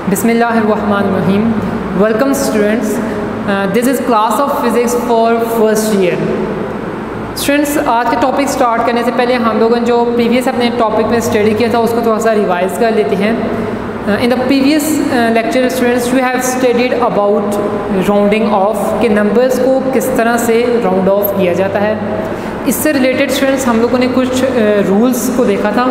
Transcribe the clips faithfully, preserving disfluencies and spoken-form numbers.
बिस्मिल्लाहिर्रहमानिर्रहीम। Welcome students, this is class of physics for first year. Students, आज के topic start करने से पहले हम लोगों ने जो प्रीवियस अपने टॉपिक में स्टडी किया था उसको थोड़ा सा रिवाइज कर लेते हैं। In the previous lecture students we have studied about rounding off के नंबर्स को किस तरह से राउंड ऑफ किया जाता है। इससे रिलेटेड स्टूडेंट्स हम लोगों ने कुछ रूल्स uh, को देखा था।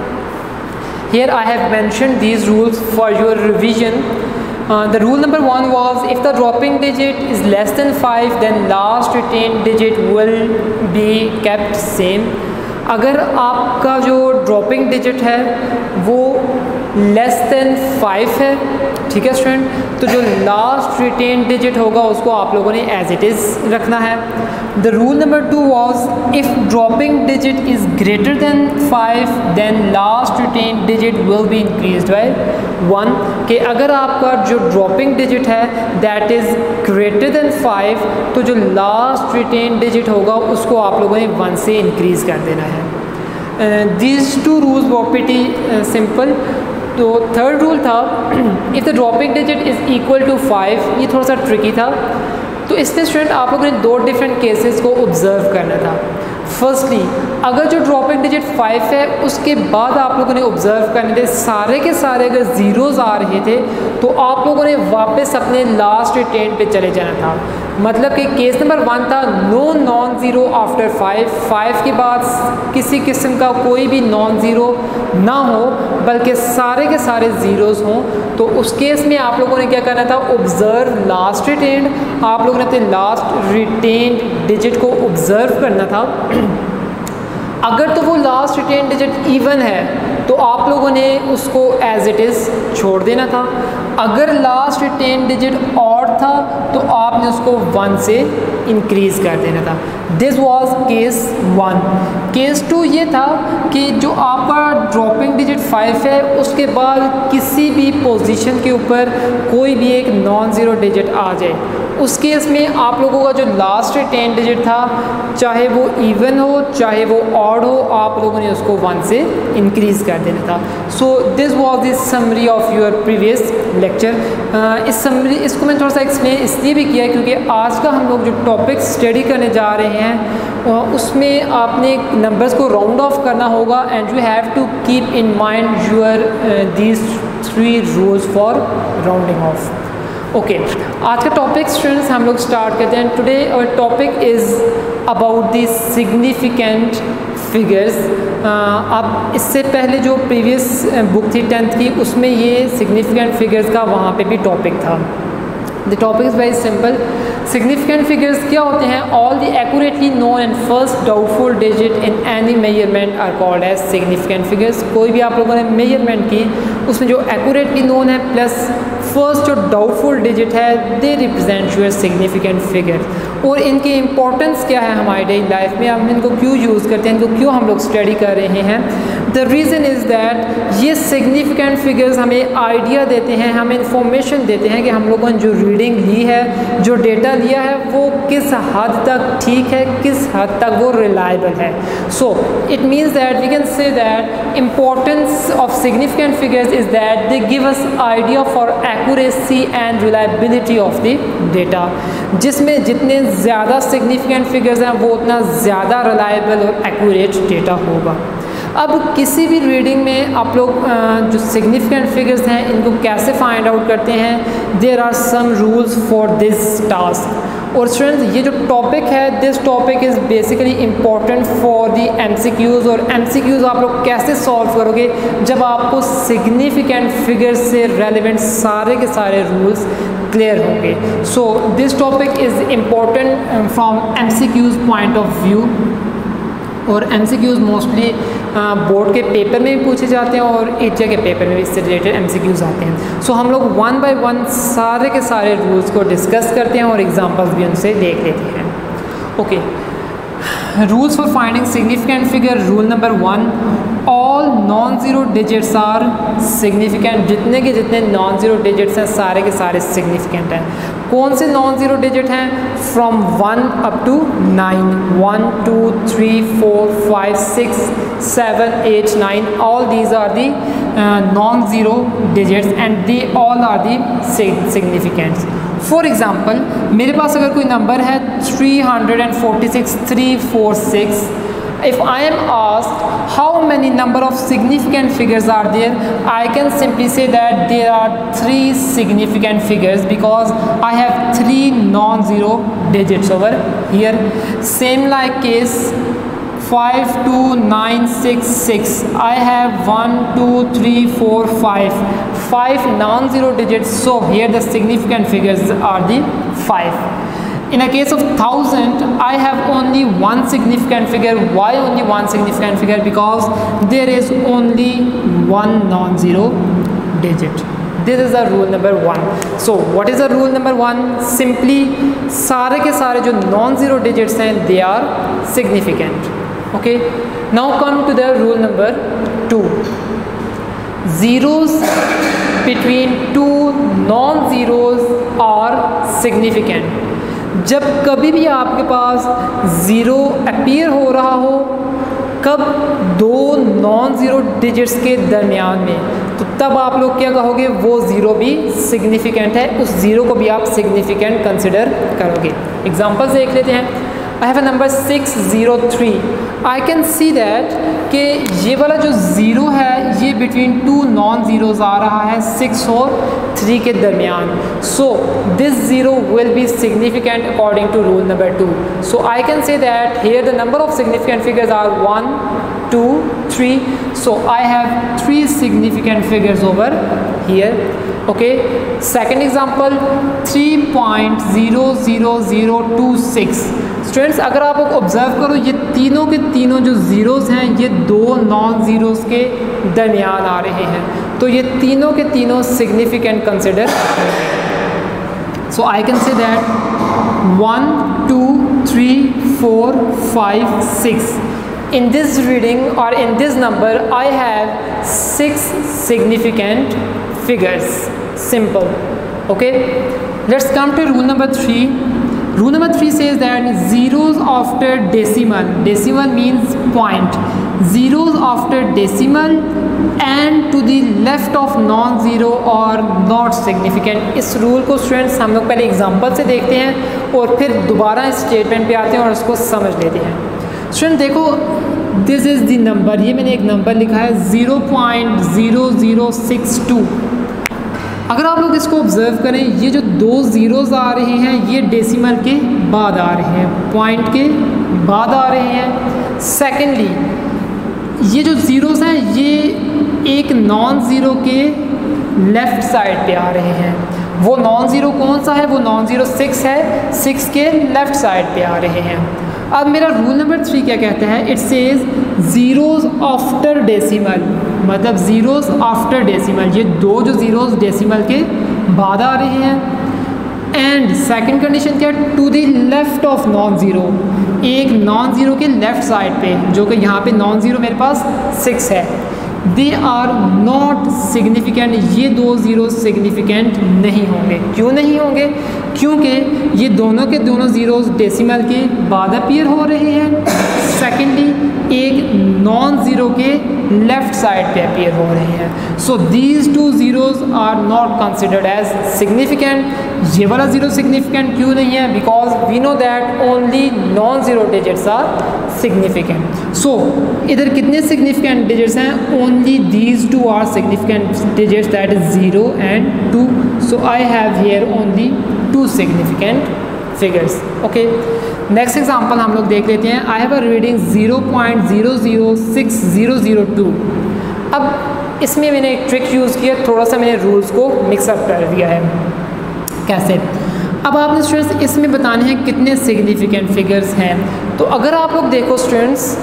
Here I have mentioned these rules for your revision. Uh, the rule number one was if the dropping digit is less than five, then last retained digit will be kept same. अगर आपका जो dropping digit है वो less than five है, ठीक है student, तो जो लास्ट रिटेन डिजिट होगा उसको आप लोगों ने एज इट इज़ रखना है। The rule number two was if dropping digit is greater than five then last retained digit will be increased by one. कि अगर आपका जो ड्रॉपिंग डिजिट है that is greater than five तो जो last retained digit होगा उसको आप लोगों ने वन से इंक्रीज़ कर देना है। These two rules were pretty simple. तो थर्ड रूल था if the dropping digit is equal to five, ये थोड़ा सा ट्रिकी था। तो इसमें स्टूडेंट आप लोगों ने दो डिफरेंट केसेस को ऑब्जर्व करना था। फर्स्टली, अगर जो ड्रॉपिंग डिजिट फाइव है उसके बाद आप लोगों ने ऑब्जर्व करने थे सारे के सारे अगर ज़ीरोज़ आ रहे थे तो आप लोगों ने वापस अपने लास्ट रिटेन पे चले जाना था। मतलब कि केस नंबर वन था no non zero after five, five के बाद किसी किस्म का कोई भी नॉन ज़ीरो ना हो बल्कि सारे के सारे ज़ीरोज़ हों। तो उस केस में आप लोगों ने क्या करना था, ऑब्ज़र्व लास्ट रिटेन्ड। आप लोगों ने अपने लास्ट रिटेन्ड डिजिट को ऑब्ज़र्व करना था। अगर तो वो लास्ट रिटेन डिजिट इवन है तो आप लोगों ने उसको एज इट इज़ छोड़ देना था। अगर लास्ट रिटेन डिजिट ऑड था तो आपने उसको वन से इंक्रीज़ कर देना था। This was case one. Case two ये था कि जो आपका ड्रॉपिंग डिजिट फाइव है उसके बाद किसी भी पोजीशन के ऊपर कोई भी एक नॉन ज़ीरो डिजिट आ जाए, उस केस में आप लोगों का जो लास्ट रिटेन डिजिट था चाहे वो इवन हो चाहे वो ऑड हो, आप लोगों ने उसको वन से इंक्रीज़ कर देना था। So this was the summary of your previous lecture. इस समरी इसको मैं थोड़ा सा एक्सप्लेन इसलिए भी किया क्योंकि आज का हम लोग जो टॉपिक स्टडी करने जा रहे हैं uh, उसमें आपने नंबर्स को राउंड ऑफ करना होगा and you have to keep in mind your these three rules for rounding off. Okay, आज का टॉपिक स्टूडेंट्स हम लोग स्टार्ट करते हैं। Today our topic is about the significant figures. अब इससे पहले जो प्रीवियस बुक थी टेंथ की उसमें ये सिग्निफिकेंट फिगर्स का वहाँ पे भी टॉपिक था। The topic is very simple. Significant figures क्या होते हैं? All the accurately known and first doubtful digit in any measurement are called as significant figures. कोई भी आप लोगों ने मेजरमेंट की उसमें जो एक्यूरेटली नोन है प्लस फर्स्ट जो डाउटफुल डिजिट है they represent your significant figure. और इनकी इंपॉर्टेंस क्या है हमारी डेली लाइफ में, हम इनको क्यों यूज़ करते हैं, इनको क्यों हम लोग स्टडी कर रहे हैं? द रीज़न इज़ दैट ये सिग्निफिकेंट फिगर्स हमें आइडिया देते हैं, हमें इंफॉर्मेशन देते हैं कि हम लोगों ने जो रीडिंग ली है, जो डेटा लिया है वो किस हद तक ठीक है, किस हद तक वो रिलायबल है। So it means that we can say that importance of significant figures is that they give us idea for accuracy and reliability of the data. जिसमें जितने ज़्यादा सिग्निफिकेंट फिगर्स हैं वो उतना ज़्यादा रिलायबल और एक्यूरेट डेटा होगा। अब किसी भी रीडिंग में आप लोग जो सिग्निफिकेंट फिगर्स हैं इनको कैसे फाइंड आउट करते हैं? There are some rules for this task. और स्टूडेंट्स, ये जो टॉपिक है this topic is basically important for the MCQs. और एमसीक्यूज़ आप लोग कैसे सॉल्व करोगे? जब आपको सिग्निफिकेंट फिगर्स से रेलिवेंट सारे के सारे रूल्स क्लियर होंगे। So this topic is important from MCQs point of view. और एमसीक्यूज़ मोस्टली बोर्ड के पेपर में भी पूछे जाते हैं और एटीए के पेपर में भी इससे रिलेटेड एमसीक्यूज़ आते हैं। सो so, हम लोग वन बाय वन सारे के सारे रूल्स को डिस्कस करते हैं और एग्जांपल्स भी उनसे देख लेते हैं। Okay, rules for finding significant figure. Rule number one, all non zero digits are significant. जितने के जितने नॉन ज़ीरो डिजिट्स हैं सारे के सारे सिग्निफिकेंट हैं। कौन से नॉन ज़ीरो डिजिट हैं? From one up to nine, one two three four five six seven eight nine, all these are the non zero digits and they all are the significants. For example, मेरे पास अगर कोई number है three hundred forty six three four six, if I am asked how many number of significant figures are there, I can simply say that there are three significant figures because I have three non-zero digits over here. Same like case five two nine six six, I have one two three four five, five non-zero digits, so here the significant figures are the five. In a case of thousand, I have only one significant figure. Why only one significant figure? Because there is only one non-zero digit. This is the rule number one. So what is the rule number one? Simply सारे के सारे जो non-zero digits हैं, they are significant. Okay. Now come to the rule number two. Zeros between two non-zeros are significant. जब कभी भी आपके पास zero appear हो रहा हो, कब? दो नॉन ज़ीरो डिजिट्स के दरमियान में, तो तब आप लोग क्या कहोगे? वो ज़ीरो भी सिग्निफिकेंट है, उस ज़ीरो को भी आप सिग्निफिकेंट कंसिडर करोगे। एग्जांपल देख लेते हैं। I have a number six zero three, I can see that कि ये वाला जो ज़ीरो है ये बिटवीन टू नॉन ज़ीरोज़ आ रहा है, सिक्स और थ्री के दरमियान। So this zero will be significant according to rule number two. So I can say that here the number of significant figures are one two three, so I have three significant figures over here. Okay, second example three point zero zero zero two six. Students, अगर आप लोग observe करो, ये तीनों के तीनों जो zeros हैं ये दो नॉन ज़ीरोज़ के दरमियान आ रहे हैं, तो ये तीनों के तीनों significant consider. So I can say that one two three four five six, in this reading or in this number I have six significant figures. Simple. Okay, let's come to rule number three. Rule number three says that zeros after decimal, decimal means point, zeros after decimal and to the left of non-zero or not significant. इस rule को students हम लोग पहले example से देखते हैं और फिर दोबारा इस स्टेटमेंट पे आते हैं और उसको समझ लेते हैं। स्टूडेंट देखो, दिस इज़ द नंबर, ये मैंने एक नंबर लिखा है zero point zero zero six two. अगर आप लोग इसको ऑब्जर्व करें, ये जो दो ज़ीरोज़ आ रहे हैं ये डेसिमल के बाद आ रहे हैं, पॉइंट के बाद आ रहे हैं। सेकेंडली, ये जो ज़ीरोज़ हैं ये एक नॉन ज़ीरो के लेफ़्ट साइड पे आ रहे हैं। वो नॉन ज़ीरो कौन सा है? वो नॉन ज़ीरो सिक्स है, सिक्स के लेफ़्ट साइड पे आ रहे हैं। अब मेरा रूल नंबर थ्री क्या कहता है? It says zeros after decimal, मतलब ज़ीरोज़ आफ्टर डेसिमल, ये दो जो ज़ीरोज़ डेसिमल के बाद आ रहे हैं। एंड सेकंड कंडीशन क्या है? To the left of non zero, एक नॉन ज़ीरो के लेफ़्ट साइड पे, जो कि यहाँ पे नॉन ज़ीरो मेरे पास सिक्स है। दे आर नॉट सिग्निफिकेंट, ये दो ज़ीरो सिग्निफिकेंट नहीं होंगे। क्यों नहीं होंगे? क्योंकि ये दोनों के दोनों ज़ीरोज़ डेसिमल के बाद अपीयर हो रहे हैं। सेकेंडली, एक नॉन ज़ीरो के लेफ़्ट साइड पे अपीयर हो रहे हैं। So these two zeros are not considered as significant. ये वाला ज़ीरो सिग्निफिकेंट क्यों नहीं है? Because we know that only non zero digits are significant. So इधर कितने सिग्निफिकेंट डिजिट्स हैं? Only these two are significant digits, that is zero and two. So I have here only two significant figures. Okay, next example हम लोग देख लेते हैं। I have a reading zero point zero zero six zero zero two. अब इसमें मैंने एक trick use किया, थोड़ा सा मैंने रूल्स को मिक्सअप कर दिया है। कैसे? अब आपने स्टूडेंट्स इसमें बताने हैं कितने सिग्निफिकेंट फिगर्स हैं। तो अगर आप लोग देखो स्टूडेंट्स,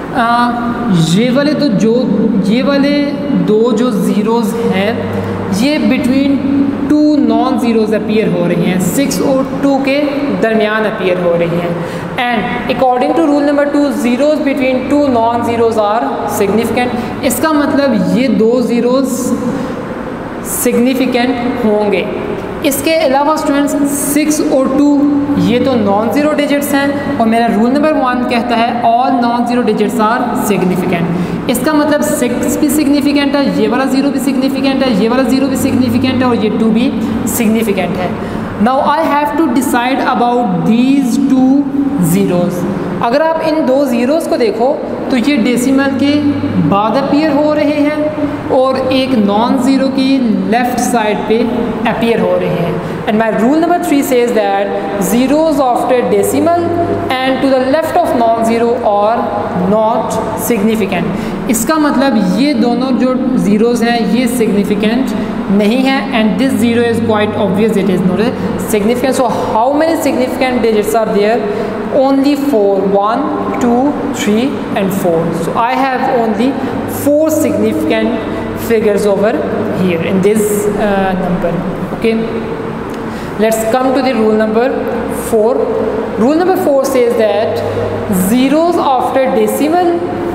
ये वाले तो जो ये वाले दो जो ज़ीरोज़ हैं ये between two non zeros appear हो रही हैं, सिक्स और टू के दरमियान अपीयर हो रही हैं। And according to rule number two, zeros between two non zeros are significant. इसका मतलब ये दो ज़ीरोज़ सिग्निफिकेंट होंगे। इसके अलावा स्टूडेंट्स सिक्स और टू ये तो नॉन ज़ीरो डिजिट्स हैं और मेरा रूल नंबर वन कहता है all non zero digits are significant. इसका मतलब सिक्स भी सिग्निफिकेंट है, ये वाला ज़ीरो भी सिग्निफिकेंट है, ये वाला ज़ीरो भी सिग्निफिकेंट है और ये टू भी सिग्निफिकेंट है। Now I have to decide about these two zeros. अगर आप इन दो ज़ीरोज़ को देखो तो ये डेसिमल के बाद अपीयर हो रहे हैं और एक नॉन ज़ीरो की लेफ़्ट साइड पे अपीयर हो रहे हैं। And my rule number three says that zeros after decimal and to the left of non zero और नॉट सिग्निफिकेंट। इसका मतलब ये दोनों जो ज़ीरोज़ हैं ये सिग्निफिकेंट नहीं है and this zero is quite obvious it is not significant. So how many significant digits are there? Only four, one, two, three and four. So I have only four significant figures over here in this uh, number. Okay, let's come to the rule number four. Rule number four says that zeros after decimal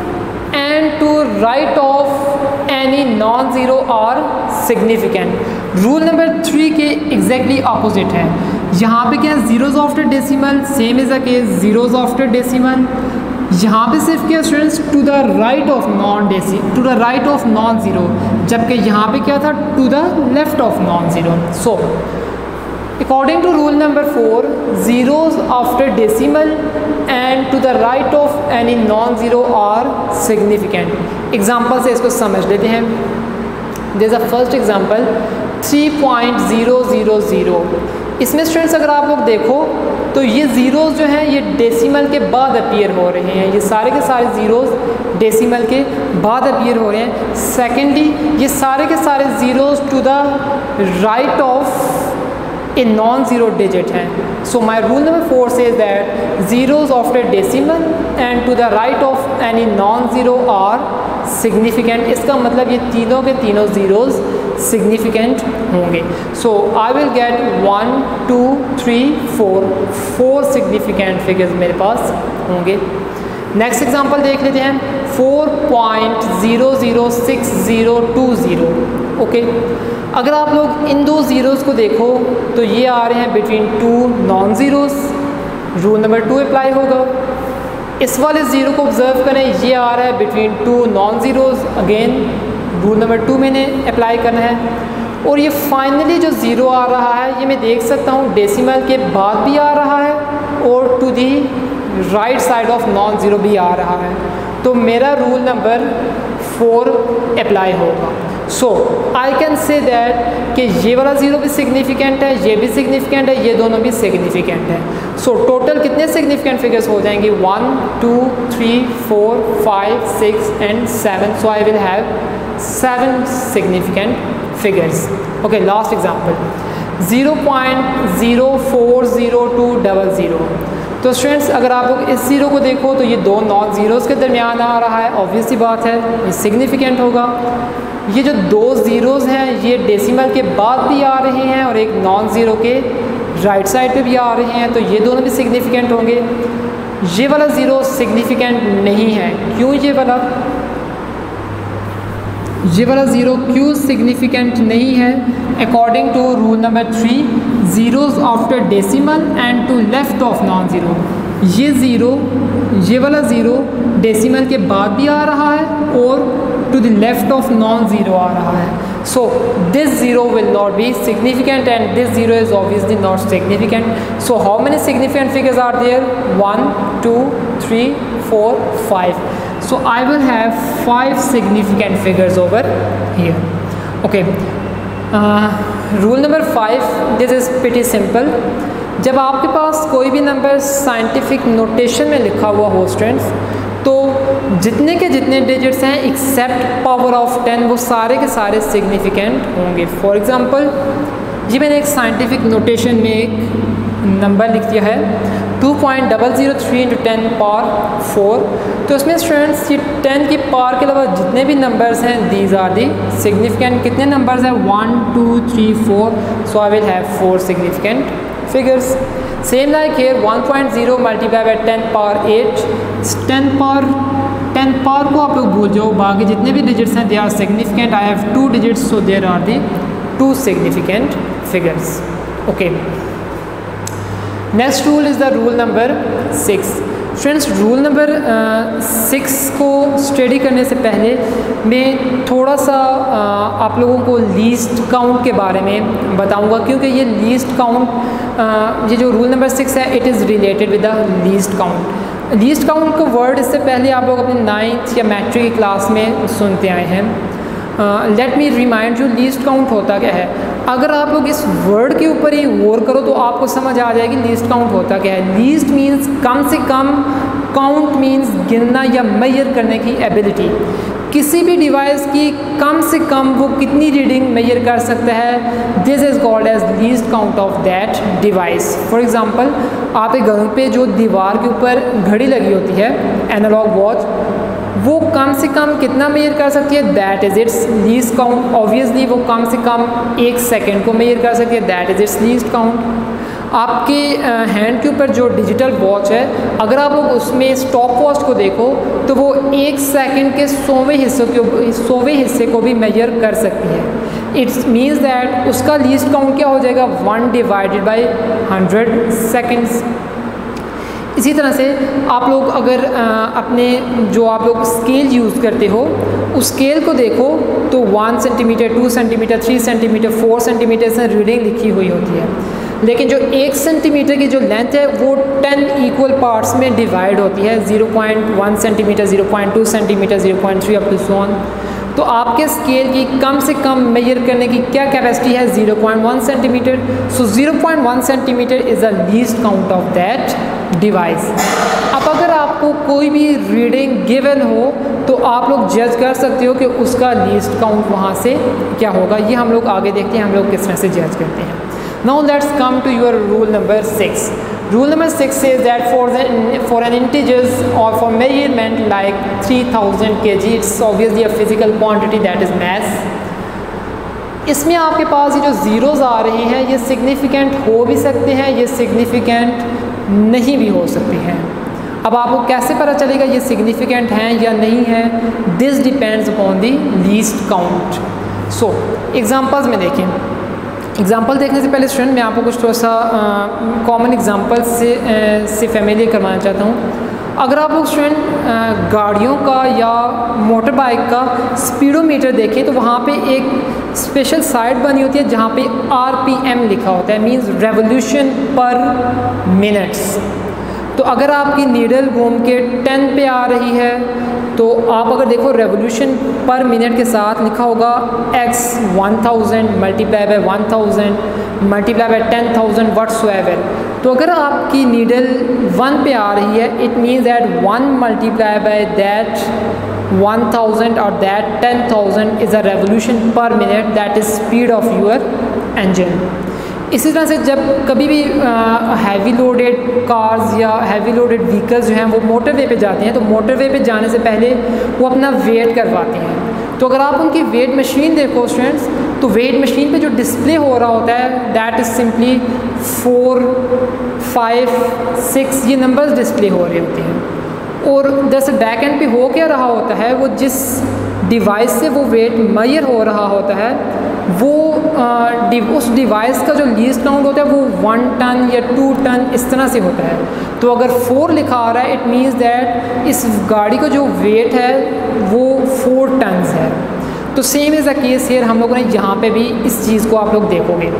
and to right of any non-zero are significant. Rule number three के exactly opposite है। यहाँ पे क्या है? Zeros after decimal same is a case zeros after decimal. यहाँ पे सिर्फ क्या students to the right of non डेसी to the right of non zero, जबकि यहाँ पे क्या था? To the left of non zero. So according to rule number four zeros after decimal and to the right of any non zero are significant. Example से इसको समझ लेते हैं। This a first example three point zero zero zero. इसमें students अगर आप लोग देखो तो ये ज़ीरोज़ जो हैं ये डेसिमल के बाद अपीयर हो रहे हैं। ये सारे के सारे ज़ीरोज़ डेसिमल के बाद अपीयर हो रहे हैं। सेकेंडली ये सारे के सारे zeros to the right of a non zero digit हैं। So my rule number four says that zeros after decimal and to the right of any non zero are significant. इसका मतलब ये तीनों के तीनों ज़ीरोज़ सिग्निफिकेंट होंगे। So I will get one two three four four significant figures मेरे पास होंगे। नेक्स्ट एग्जांपल देख लेते हैं four point zero zero six zero two zero. Okay, अगर आप लोग इन दो ज़ीरोज़ को देखो तो ये आ रहे हैं between two non zeros. Rule number two apply होगा। इस वाले ज़ीरो को ऑब्ज़र्व करें, ये आ रहा है between two non zeros. Again rule number two मैंने अप्लाई करना है। और ये फाइनली जो ज़ीरो आ रहा है ये मैं देख सकता हूँ डेसिमल के बाद भी आ रहा है और to the right side of non zero भी आ रहा है। तो मेरा रूल नंबर फोर अप्लाई होगा। सो आई कैन से दैट कि ये वाला ज़ीरो भी सिग्निफिकेंट है, ये भी सिग्निफिकेंट है, ये दोनों भी सिग्निफिकेंट है। सो so, टोटल कितने सिग्निफिकेंट फिगर्स हो जाएंगे? One two three four five six and seven. So I will have seven significant figures. Okay, last example zero point zero four zero two double zero. तो students अगर आप लोग इस zero को देखो तो ये दो नॉन ज़ीरोज़ के दरमियान आ रहा है, ऑब्वियस सी बात है ये सिग्निफिकेंट होगा। ये जो दो ज़ीरोज़ हैं ये डेसिमल के बाद भी आ रहे हैं और एक नॉन ज़ीरो के राइट साइड पे भी आ रहे हैं, तो ये दोनों भी सिग्निफिकेंट होंगे। ये वाला ज़ीरो सिग्निफिकेंट नहीं है। क्यों ये वाला ये वाला ज़ीरो क्यों सिग्निफिकेंट नहीं है? According to rule number three zeros after decimal and to left of non zero. ये ज़ीरो ये वाला ज़ीरो डेसिमल के बाद भी आ रहा है और to the left of non zero आ रहा है। So this zero will not be significant and this zero is obviously not significant. So how many significant figures are there? One two three four five. So I will have five significant figures over here. Okay. Uh, rule number five. This is pretty simple. जब आपके पास कोई भी number scientific notation में लिखा हुआ हो students, तो जितने के जितने डिजिट्स हैं एक्सेप्ट पावर ऑफ टेन वो सारे के सारे सिग्निफिकेंट होंगे। फॉर एग्जांपल ये मैंने एक साइंटिफिक नोटेशन में एक नंबर लिख दिया है two point double zero three into ten power four. तो इसमें स्टूडेंट्स ये टेन की पावर के अलावा जितने भी नंबर्स हैं दीज आर दी सिग्निफिकेंट। कितने नंबर्स हैं? One two three four. So I will have four significant figures. Same like here one point zero multiply by ten power eight. Ten power ten power को आप लोग भूल जाओ, बाकी जितने भी डिजिट्स हैं they are significant. I have two digits, so there are the two significant figures. Okay, next rule is the rule number six. Friends, rule number six को स्टडी करने से पहले मैं थोड़ा सा uh, आप लोगों को लीस्ट काउंट के बारे में बताऊंगा, क्योंकि ये लीस्ट काउंट uh, ये जो रूल नंबर सिक्स है it is related with the least count. Least count का वर्ड इससे पहले आप लोग अपने नाइन्थ या मैट्रिक की क्लास में सुनते आए हैं। Let me remind you, least count होता क्या है। अगर आप लोग इस वर्ड के ऊपर ही गौर करो तो आपको समझ आ जाएगी लीस्ट काउंट होता क्या है। लीस्ट मीन्स कम से कम, काउंट मीन्स गिनना या मेजर करने की एबिलिटी। किसी भी डिवाइस की कम से कम वो कितनी रीडिंग मेजर कर सकता है, this is called as least count of that device. For example, आपके घर पे जो दीवार के ऊपर घड़ी लगी होती है, एनालॉग वॉच, वो कम से कम कितना मेजर कर सकती है, that is its least count. Obviously वो कम से कम एक सेकेंड को मेजर कर सकती है, that is its least count. आपके हैंड के ऊपर जो डिजिटल वॉच है, अगर आप लोग उसमें स्टॉप वॉच को देखो तो वो एक सेकंड के सौवें हिस्से को सौवें हिस्से को भी मेजर कर सकती है। इट्स मीन्स दैट उसका लीस्ट काउंट क्या हो जाएगा, one divided by hundred seconds. इसी तरह से आप लोग अगर आ, अपने जो आप लोग स्केल यूज़ करते हो उस स्केल को देखो तो one centimetre, two centimetre, three centimetre, four centimetre से रीडिंग लिखी हुई होती है, लेकिन जो एक सेंटीमीटर की जो लेंथ है वो टेन इक्वल पार्ट्स में डिवाइड होती है, zero point one centimetre, zero point two centimetre, zero point three up to so on. तो आपके स्केल की कम से कम मेजर करने की क्या कैपेसिटी है, zero point one centimetre. So zero point one centimetre is the least count of that device. अब अगर आपको कोई भी रीडिंग गिवन हो तो आप लोग जज कर सकते हो कि उसका लीस्ट काउंट वहाँ से क्या होगा। ये हम लोग आगे देखते हैं हम लोग किस तरह से जज करते हैं। Now let's come to your rule number six. Rule number six says that for the for an integers or for measurement like three thousand kilograms, it's obviously a physical quantity, that is mass. इसमें आपके पास ये जो zeros आ रही हैं ये significant हो भी सकते हैं, ये सिग्निफिकेंट नहीं भी हो सकते हैं। अब आपको कैसे पता चलेगा ये सिग्निफिकेंट हैं या नहीं है, this depends upon the least count. So examples में देखें। एग्जाम्पल देखने से पहले स्टूडेंट मैं आपको कुछ थोड़ा सा कॉमन एग्जाम्पल से आ, से फैमिलियर करवाना चाहता हूँ। अगर आप लोग स्टूडेंट गाड़ियों का या मोटर बाइक का स्पीडोमीटर देखें तो वहाँ पे एक स्पेशल साइट बनी होती है जहाँ पे आर पी एम लिखा होता है, मींस रेवोल्यूशन पर मिनट्स। तो अगर आपकी नीडल घूम के टेन पे आ रही है तो आप अगर देखो रेवोल्यूशन पर मिनट के साथ लिखा होगा X one thousand multiply by one thousand multiply by ten thousand whatsoever. तो अगर आपकी नीडल वन पे आ रही है it means that one multiply by that one thousand और that ten thousand is a revolution per minute, that is speed of your engine. इसी तरह से जब कभी भी हैवी लोडेड कार्स या हैवी लोडेड व्हीकल्स जो हैं वो मोटरवे पे जाते हैं तो मोटरवे पे जाने से पहले वो अपना वेट करवाते हैं। तो अगर आप उनकी वेट मशीन देखो स्टूडेंट्स तो वेट मशीन पे जो डिस्प्ले हो रहा होता है that is simply four, five, six, ये नंबर्स डिस्प्ले हो रहे होते हैं। और जैसे बैक एंड पे हो क्या रहा होता है, वो जिस डिवाइस से वो वेट मेजर हो रहा होता है वो आ, डिव, उस डिवाइस का जो लीस्ट काउंट होता है वो वन टन या टू टन इस तरह से होता है। तो अगर फोर लिखा आ रहा है इट मीन्स दैट इस गाड़ी का जो वेट है वो फोर टन्स है। तो same is the case here, हम लोगों ने यहाँ पे भी इस चीज़ को आप लोग देखोगे।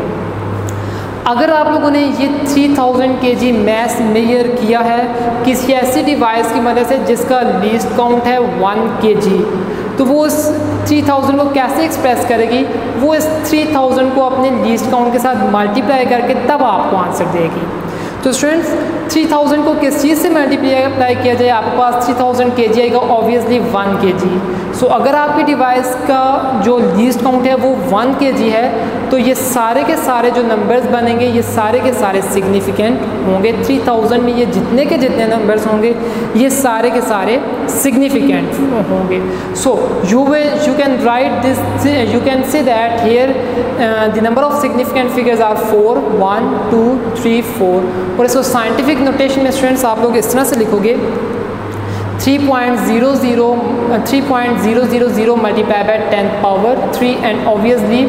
अगर आप लोगों ने ये थ्री थाउजेंड के जी मैस मेजर किया है किसी ऐसी डिवाइस की मदद से जिसका लीस्ट काउंट है वन के जी, तो वो उस थ्री थाउजेंड को कैसे एक्सप्रेस करेगी, वो इस थ्री थाउजेंड को अपने लीस्ट काउंट के साथ मल्टीप्लाई करके तब आपको आंसर देगी। तो स्टूडेंट्स थ्री थाउजेंड को किस चीज़ से मल्टीप्लाई किया जाए, आपके पास थ्री थाउजेंड के जी आएगा ऑब्वियसली वन के जी। सो अगर आपकी डिवाइस का जो लीस्ट काउंट है वो वन के जी है तो ये सारे के सारे जो नंबर्स बनेंगे ये सारे के सारे सिग्निफिकेंट होंगे। थ्री थाउजेंड में ये जितने के जितने नंबर्स होंगे ये सारे के सारे सिग्निफिकेंट होंगे। So you will you can write this, you can say that here the number of significant figures are four, one, two, three, four. और इसको साइंटिफिक नोटेशन में स्टूडेंट्स आप लोग इस तरह से लिखोगे three point zero zero three point zero zero zero multiply by ten power three, and obviously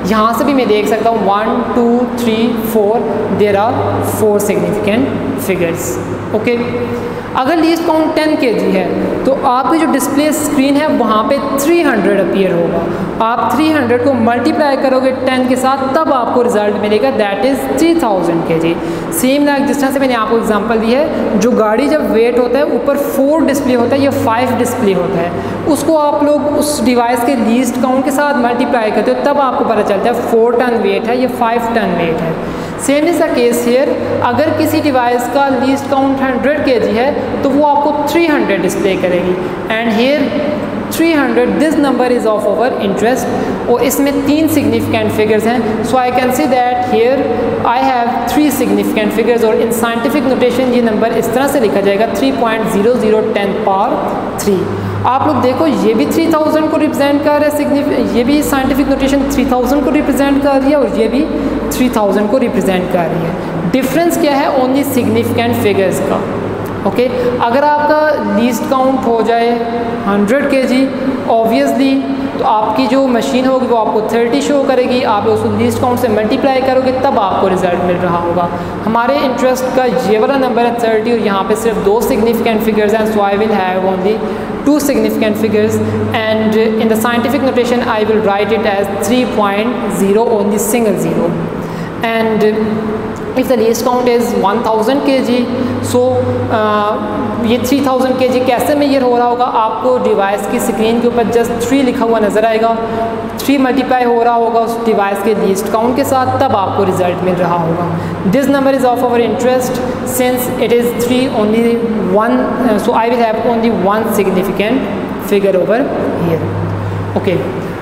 यहाँ से भी मैं देख सकता हूँ one two three four, there are four significant figures. Okay, अगर लीस्ट काउंट टेन के जी है तो आपकी जो डिस्प्ले स्क्रीन है वहाँ पे थ्री हंड्रेड अपीयर होगा। आप थ्री हंड्रेड को मल्टीप्लाई करोगे टेन के साथ, तब आपको रिजल्ट मिलेगा, दैट इज़ थ्री थाउजेंड के जी। सेम लाइक जिस तरह से मैंने आपको एग्जांपल दी है, जो गाड़ी जब वेट होता है ऊपर फोर डिस्प्ले होता है या फाइव डिस्प्ले होता है, उसको आप लोग उस डिवाइस के लीस्ट काउंट के साथ मल्टीप्लाई करते हो, तब आपको पता चलता है फोर टन वेट है या फाइव टन वेट है। Same is the case here, अगर किसी डिवाइस का लीस्ट काउंट हंड्रेड के जी है तो वो आपको थ्री हंड्रेड डिस्प्ले करेगी। And here three hundred, this number is of our interest, और इसमें तीन सिग्निफिकेंट फिगर्स हैं। So I can see that here I have three significant figures, और इन साइंटिफिक नोटेशन ये नंबर इस तरह से लिखा जाएगा three point zero zero ten power three. आप लोग देखो, ये भी थ्री थाउजेंड को रिप्रेजेंट कर रहा है, सिग्निफिक ये भी साइंटिफिक नोटेशन थ्री थाउजेंड को रिप्रेजेंट कर रही है, और ये भी थ्री थाउजेंड को रिप्रेजेंट कर रही है। डिफरेंस क्या है? ओनली सिग्निफिकेंट फिगर्स का। Okay okay? अगर आपका लीस्ट काउंट हो जाए हंड्रेड के जी ऑब्वियसली, तो आपकी जो मशीन होगी वो आपको थर्टी शो करेगी, आप उसको लीस्ट काउंट से मल्टीप्लाई करोगे तब आपको रिजल्ट मिल रहा होगा। हमारे इंटरेस्ट का ये वाला नंबर है थर्टी, और यहाँ पे सिर्फ दो सिग्निफिकेंट फिगर्स हैं, so I will have only two significant figures, and in the scientific notation I will write it as three point zero, only single zero. And if the least count is one thousand के जी, so uh, ये three thousand के जी कैसे major हो रहा होगा? आपको device की screen के ऊपर जस्ट थ्री लिखा हुआ नज़र आएगा, थ्री मल्टीप्लाई हो रहा होगा उस डिवाइस के लीस्ट काउंट के साथ, तब आपको रिजल्ट मिल रहा होगा। This number is of our interest since it is three, only one, so I will have only one significant figure over here. Okay,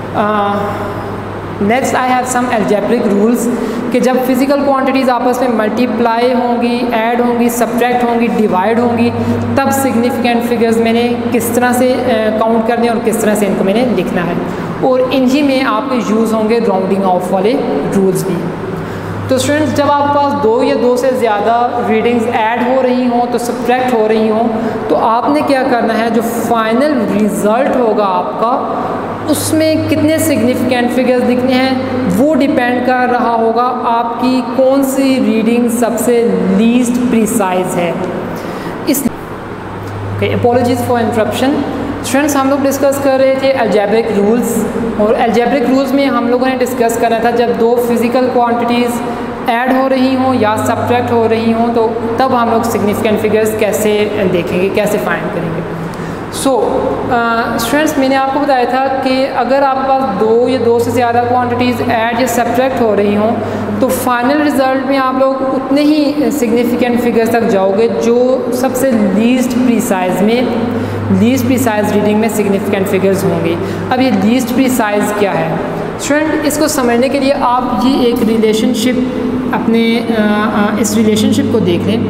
next I have some algebraic rules कि जब physical quantities आपस में multiply होंगी, add होंगी, subtract होंगी, divide होंगी, तब significant figures मैंने किस तरह से काउंट uh, करने और किस तरह से इनको मैंने लिखना है, और इन्हीं में आपके यूज़ होंगे राउंडिंग ऑफ वाले रूल्स भी। तो स्टूडेंट्स, जब आपके पास दो या दो से ज़्यादा रीडिंग्स ऐड हो रही हों तो सब्ट्रैक्ट हो रही हों, तो आपने क्या करना है, जो फाइनल रिज़ल्ट होगा आपका उसमें कितने सिग्निफिकेंट फिगर्स लिखने हैं वो डिपेंड कर रहा होगा आपकी कौन सी रीडिंग सबसे लीस्ट प्रिसाइज है। इस okay, apologies for interruption. Students, हम लोग डिस्कस कर रहे थे अलजेब्रिक रूल्स, और अलजेब्रिक रूल्स में हम लोगों ने डिस्कस करना था जब दो फिज़िकल क्वांटिटीज़ ऐड हो रही हों या सब्ट्रैक्ट हो रही हों तो तब हम लोग सिग्निफिकेंट फिगर्स कैसे देखेंगे, कैसे फाइंड करेंगे। सो स्टूडेंट्स, uh, मैंने आपको बताया था कि अगर आपके पास दो या दो से ज़्यादा क्वांटिटीज़ ऐड या सब्ट्रैक्ट हो रही हों तो फाइनल रिज़ल्ट में आप लोग उतने ही सिग्निफिकेंट फिगर्स तक जाओगे जो सबसे लीस्ट प्रिसाइज में लीस्ट प्रिसाइज रीडिंग में सिग्निफिकेंट फिगर्स होंगे। अब ये लीस्ट प्रिसाइज क्या है स्टूडेंट, इसको समझने के लिए आप ये एक रिलेशनशिप अपने uh, इस रिलेशनशिप को देख लें।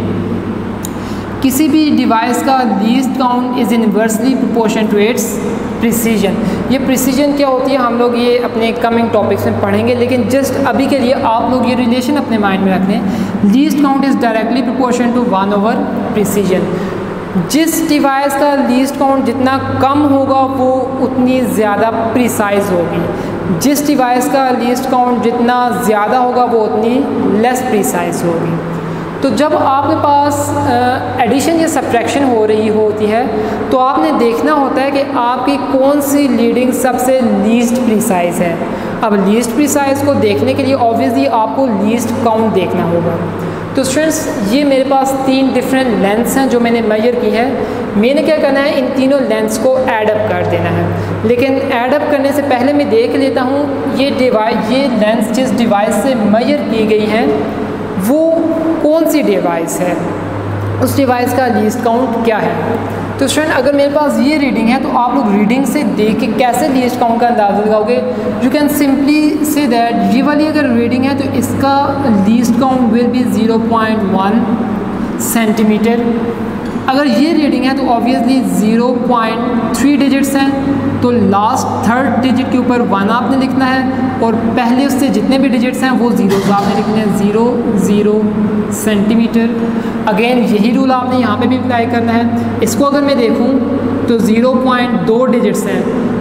किसी भी डिवाइस का least count is inversely proportion to its precision. ये प्रिसीजन क्या होती है हम लोग ये अपने कमिंग टॉपिक्स में पढ़ेंगे, लेकिन जस्ट अभी के लिए आप लोग ये रिलेशन अपने माइंड में रख लें। Least count is directly proportion to one over precision. जिस डिवाइस का लीस्ट काउंट जितना कम होगा वो उतनी ज़्यादा प्रिसाइज होगी, जिस डिवाइस का लीस्ट काउंट जितना ज़्यादा होगा वो उतनी लेस प्रिसाइज होगी। तो जब आपके पास एडिशन या सब्ट्रैक्शन हो रही होती है तो आपने देखना होता है कि आपकी कौन सी लीडिंग सबसे लीस्ट प्रिसाइज है। अब लीस्ट प्रिसाइज को देखने के लिए ऑब्वियसली आपको लीस्ट काउंट देखना होगा। तो स्टूडेंट्स, ये मेरे पास तीन डिफरेंट लेंथ्स हैं जो मैंने मेजर की है। मैंने क्या करना है, इन तीनों लेंथ्स को ऐड अप कर देना है, लेकिन ऐड अप करने से पहले मैं देख लेता हूँ ये डिवाइस ये लेंथ्स जिस डिवाइस से मेजर की गई हैं वो कौन सी डिवाइस है, उस डिवाइस का लीस्ट काउंट क्या है। तो स्टूडेंट, अगर मेरे पास ये रीडिंग है तो आप लोग रीडिंग से देख के कैसे लीस्ट काउंट का अंदाज़ा लगाओगे। You can simply say that ये वाली अगर रीडिंग है तो इसका least count will be zero point one centimetre. अगर ये रीडिंग है तो obviously zero point three digits हैं, तो लास्ट थर्ड डिजिट के ऊपर वन आपने लिखना है और पहले उससे जितने भी डिजिट्स हैं वो ज़ीरो आपने लिखने हैं, ज़ीरो ज़ीरो सेंटीमीटर। अगेन यही रूल आपने यहाँ पे भी अप्लाई करना है। इसको अगर मैं देखूँ तो ज़ीरो पॉइंट दो डिजिट्स हैं,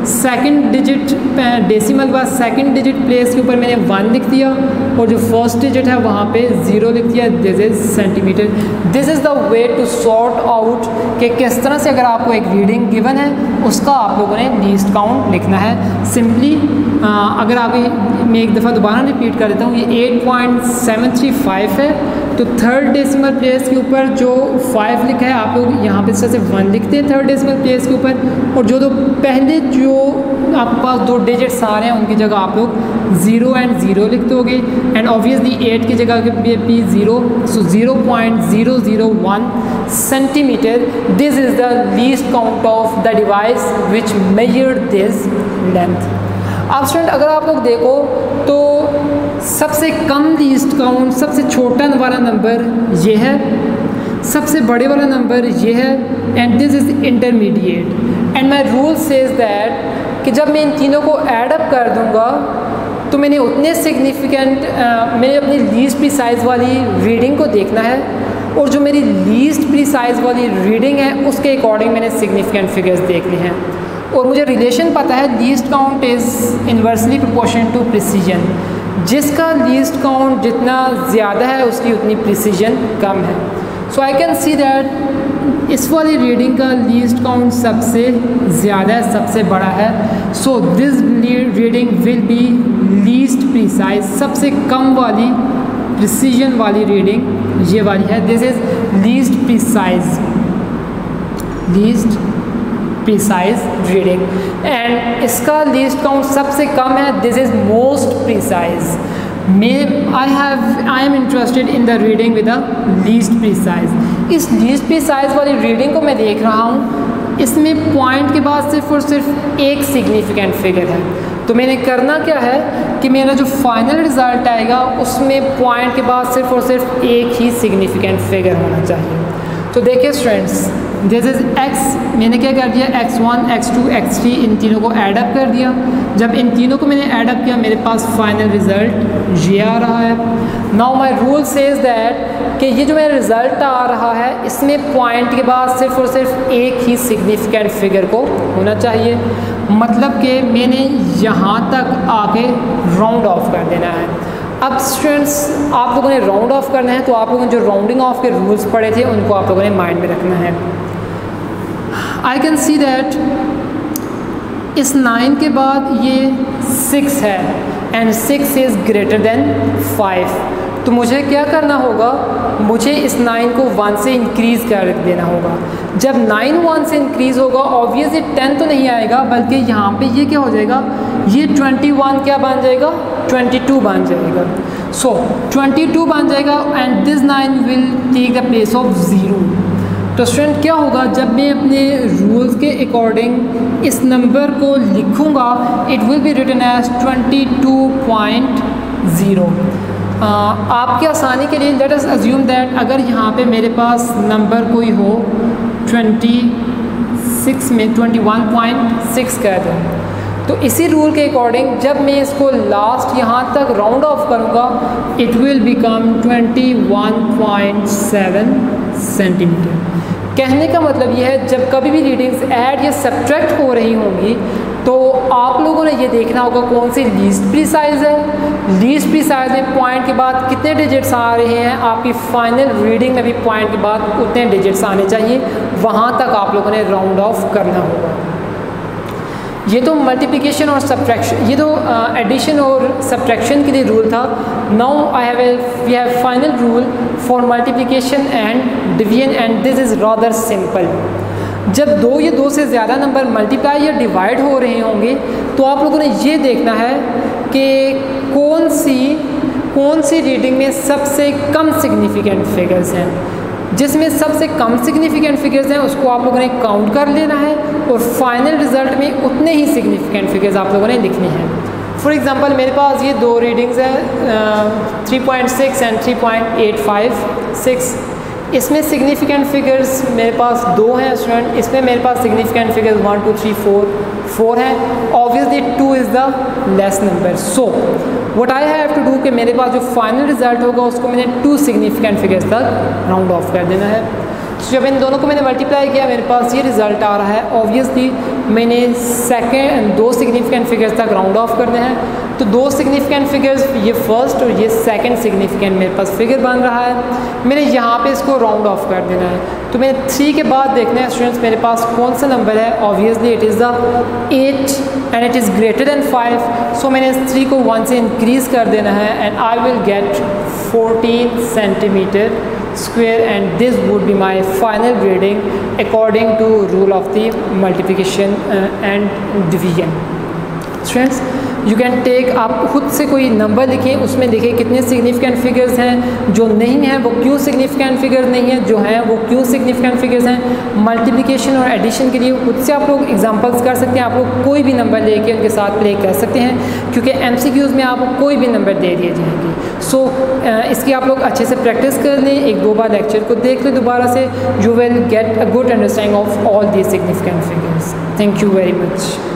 सेकंड डिजिट डेसिमल बाद सेकंड डिजिट प्लेस के ऊपर मैंने वन लिख दिया और जो फर्स्ट डिजिट है वहाँ पे ज़ीरो लिख दिया। This is centimetre. This is the way to sort out कि किस तरह से अगर आपको एक रीडिंग गिवन है उसका आप लोगों ने लीस्ट काउंट लिखना है। सिंपली अगर आप मैं एक दफ़ा दोबारा रिपीट कर देता हूँ, ये eight point seven three five है, तो थर्ड डेसिमल प्लेस के ऊपर जो फाइव लिखा है आप लोग यहाँ पे इस तरह से वन लिखते हैं थर्ड डेसिमल प्लेस के ऊपर, और जो दो पहले जो आपके पास दो डिजिट्स आ रहे हैं उनकी जगह आप लोग ज़ीरो एंड ज़ीरो लिख दोगे, एंड ऑब्वियसली एट की जगह पे भी zero, so zero point zero zero one centimetre. This is the least count of the device which measured this length. अब स्टूडेंट अगर आप लोग देखो तो सबसे कम लीस्ट काउंट, सबसे छोटा वाला नंबर ये है, सबसे बड़े वाला नंबर ये है, and this is intermediate. And my rule says that कि जब मैं इन तीनों को ऐड अप कर दूंगा तो मैंने उतने सिग्निफिकेंट मैंने अपनी लीस्ट प्रीसाइज वाली रीडिंग को देखना है, और जो मेरी लीस्ट प्रीसाइज वाली रीडिंग है उसके अकॉर्डिंग मैंने सिग्निफिकेंट फिगर्स देखने हैं। और मुझे रिलेशन पता है least count is inversely proportional to precision. जिसका लीस्ट काउंट जितना ज़्यादा है उसकी उतनी प्रिसीजन कम है। सो आई कैन सी दैट इस वाली रीडिंग का लीस्ट काउंट सबसे ज़्यादा है, सबसे बड़ा है। So this reading will be least precise, सबसे कम वाली प्रिसीजन वाली रीडिंग ये वाली है। This is least precise, least precise reading, and इसका लीस्ट काउंट सबसे कम है। This is most precise. May I have I am interested in the reading with the least precise. इस लीस्ट प्रिसाइज वाली रीडिंग को मैं देख रहा हूँ, इसमें पॉइंट के बाद सिर्फ और सिर्फ एक सिग्निफिकेंट फिगर है। तो मैंने करना क्या है कि मेरा जो फाइनल रिज़ल्ट आएगा उसमें पॉइंट के बाद सिर्फ और सिर्फ एक ही सिग्निफिकेंट फिगर होना चाहिए। तो देखिए स्टूडेंट्स, दिस इज़ x, मैंने क्या कर दिया X one, X two, X three इन तीनों को ऐड अप कर दिया। जब इन तीनों को मैंने ऐड अप किया मेरे पास फाइनल रिज़ल्ट ये आ रहा है। Now my rule says that कि ये जो मेरा रिज़ल्ट आ रहा है इसमें पॉइंट के बाद सिर्फ और सिर्फ एक ही सिग्निफिकेंट फिगर को होना चाहिए, मतलब कि मैंने यहाँ तक आके राउंड ऑफ कर देना है। अब स्टूडेंट्स आप लोगों ने राउंड ऑफ करना है तो आप लोगों ने जो राउंडिंग ऑफ के रूल्स पढ़े थे उनको आप लोगों ने माइंड में रखना है। आई कैन सी दैट इस नाइन के बाद ये सिक्स है, and six is greater than five. तो मुझे क्या करना होगा, मुझे इस नाइन को वन से इंक्रीज़ कर देना होगा। जब नाइन वन से इंक्रीज़ होगा ऑब्वियसली टेन तो नहीं आएगा, बल्कि यहाँ पे ये क्या हो जाएगा, ये ट्वेंटी वन क्या बन जाएगा, ट्वेंटी टू बन जाएगा। सो ट्वेंटी टू बन जाएगा, and this nine will take the place of zero. तो स्टूडेंट क्या होगा, जब मैं अपने रूल्स के अकॉर्डिंग इस नंबर को लिखूँगा it will be written as twenty two point zero. आपकी आसानी के लिए लेट अस अज्यूम दैट अगर यहाँ पे मेरे पास नंबर कोई हो ट्वेंटी सिक्स में ट्वेंटी वन पॉइंट सिक्स कर दें, तो इसी रूल के अकॉर्डिंग जब मैं इसको लास्ट यहाँ तक राउंड ऑफ करूँगा it will become twenty one point seven centimetre. कहने का मतलब यह है जब कभी भी रीडिंग्स ऐड या सब्ट्रैक्ट हो रही होंगी तो आप लोगों ने ये देखना होगा कौन सी लीस्ट प्रीसाइज है। लीस्ट प्रीसाइज में पॉइंट के बाद कितने डिजिट्स आ रहे हैं, आपकी फाइनल रीडिंग में भी पॉइंट के बाद उतने डिजिट्स आने चाहिए, वहाँ तक आप लोगों ने राउंड ऑफ करना होगा। ये तो मल्टीप्लिकेशन और सब्ट्रैक्शन, ये तो एडिशन और सब्ट्रैक्शन के लिए रूल था। Now I have a we have final rule for multiplication and division, and this is rather simple. जब दो या दो से ज़्यादा नंबर मल्टीप्लाई या डिवाइड हो रहे होंगे तो आप लोगों ने ये देखना है कि कौन सी कौन सी रीडिंग में सबसे कम सिग्निफिकेंट फिगर्स हैं। जिसमें सबसे कम सिग्निफिकेंट फिगर्स हैं उसको आप लोगों ने काउंट कर लेना है, और फाइनल रिजल्ट में उतने ही सिग्निफिकेंट फिगर्स आप लोगों ने लिखने हैं। फॉर एग्जांपल मेरे पास ये दो रीडिंग्स हैं three point six and three point eight five six. इसमें सिग्निफिकेंट फिगर्स मेरे पास दो हैं स्टूडेंट। इसमें मेरे पास significant figures one two three four four हैं। Obviously two is the less number. So what I have to do कि मेरे पास जो फाइनल रिजल्ट होगा उसको मैंने टू सिग्निफिकेंट फिगर्स तक राउंड ऑफ कर देना है। तो जब इन दोनों को मैंने मल्टीप्लाई किया मेरे पास ये रिज़ल्ट आ रहा है। ऑब्वियसली मैंने सेकेंड दो सिग्निफिकेंट फिगर्स तक राउंड ऑफ करने हैं, तो दो सिग्निफिकेंट फिगर्स ये फर्स्ट और ये सेकंड सिग्निफिकेंट मेरे पास फिगर बन रहा है। मैंने यहाँ पे इसको राउंड ऑफ कर देना है, तो मैंने थ्री के बाद देखना है स्टूडेंट्स मेरे पास कौन सा नंबर है। Obviously it is the eight and it is greater than five, so मैंने इस थ्री को वन से इंक्रीज़ कर देना है and I will get fourteen centimetre square, and this would be my final grading according to rule of the multiplication uh, and division. Students, you can take, आप खुद से कोई नंबर लिखें, उसमें देखें कितने सिग्निफिकेंट फिगर्स हैं, जो नहीं हैं वो क्यों सिग्निफिकेंट फिगर नहीं है, जो हैं वो क्यों सिग्निफिकेंट फिगर्स हैं। मल्टीप्लिकेशन और एडिशन के लिए खुद से आप लोग एग्जांपल्स कर सकते हैं, आप लोग कोई भी नंबर लेके उनके साथ प्ले कर सकते हैं, क्योंकि एमसीक्यूज़ में आपको कोई भी नंबर दे दिए जाएंगे। सो so, इसकी आप लोग अच्छे से प्रैक्टिस कर लें, एक दो बार लेक्चर को देख लें दोबारा से, you will get a good understanding of all the significant figures. Thank you very much.